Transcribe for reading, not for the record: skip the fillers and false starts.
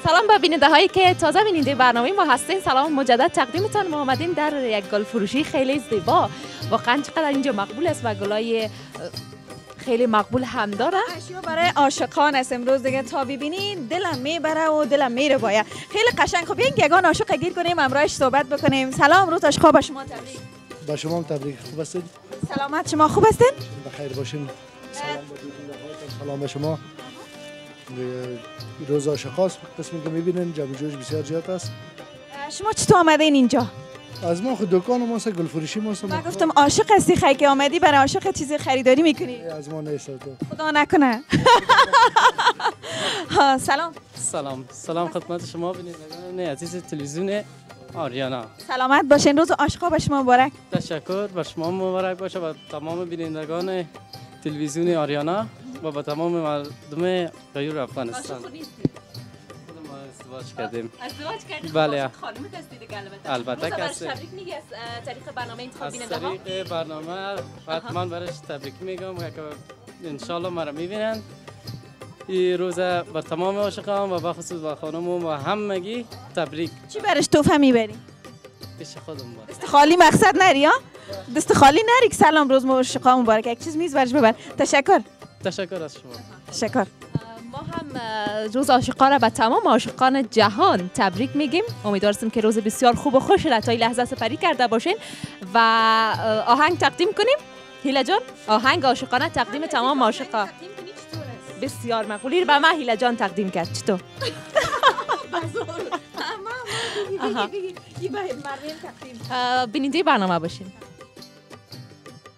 سلام به بیننده هایی که تازه بیننده برنامه ما هستین. سلام مجدد تقدیمتان. ما آمدیم در یک گل فروشی خیلی زیبا. واقعا چقدر اینجا مقبول است و گلای خیلی مقبول هم داره. اشیا برای عاشقان است. امروز دیگه تا ببینین دلم میبره و دلم میره باید. خیلی قشنگ. خب بیاین یگان عاشق گیر کنیم، همراهش صحبت بکنیم. سلام، روز عاشقا به شما تبریک. با شما هم تبریک. خوب هستید؟ سلامت، شما خوب هستین؟ بخیر باشین. سلام به شما. روز عاشقاست، قسمی که میبینین جمع جوش بسیار زیاد است. شما چطور آمدین اینجا؟ از ما خود دکان ما گل فروشی ما من گفتم عاشق هستی، خیلی که آمدی برای عاشق چیزی خریداری میکنی؟ از ما نیست تو. خدا نکنه. سلام. سلام خدمت شما بینندگان عزیز تلویزیون آریانا. سلامت باشین. روز عاشقا به شما مبارک. تشکر، به شما مبارک باشه و تمام بینندگان تلویزیون آریانا و با تمام مردم غیور افغانستان. ازدواج کردیم. ازدواج کردیم. بله. خانمت هستی دیگه البته. البته که هستی. تبریک میگی از طریق برنامه انتخاب بیننده ها. از طریق برنامه حتما برش تبریک میگم که ان شاء الله ما را میبینن. این روز بر تمام عاشقان و بخصوص با خانم و همگی تبریک. چی برش تحفه میبری؟ پیش خودم با. دست خالی مقصد نری ها؟ دست خالی نری که سلام روز عاشقا مبارک. یک چیز میز برش ببر. تشکر از شما. تشکر. ما هم روز عاشقا را به تمام عاشقان جهان تبریک میگیم. امیدواریم که روز بسیار خوب و خوش را تا این لحظه سپری کرده باشین و آهنگ تقدیم کنیم. هیلا جان، آهنگ عاشقانه تقدیم تمام عاشقا. بسیار مقبولی به من هیلا جان تقدیم کرد. چطور؟ بیننده برنامه باشین.